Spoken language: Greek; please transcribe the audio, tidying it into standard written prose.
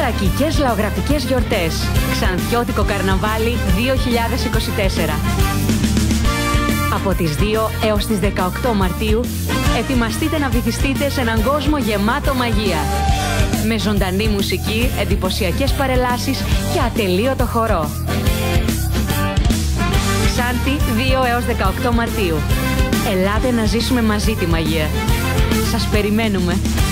Σακικές λαογραφικές γιορτές. Ξανθιώτικο Καρναβάλι 2024. Από τις 2 έως τις 18 Μαρτίου, ετοιμαστείτε να βυθιστείτε σε έναν κόσμο γεμάτο μαγεία. Με ζωντανή μουσική, εντυπωσιακές παρελάσεις και ατελείωτο χορό. Ξάνθη 2 έως 18 Μαρτίου. Ελάτε να ζήσουμε μαζί τη μαγεία. Σας περιμένουμε.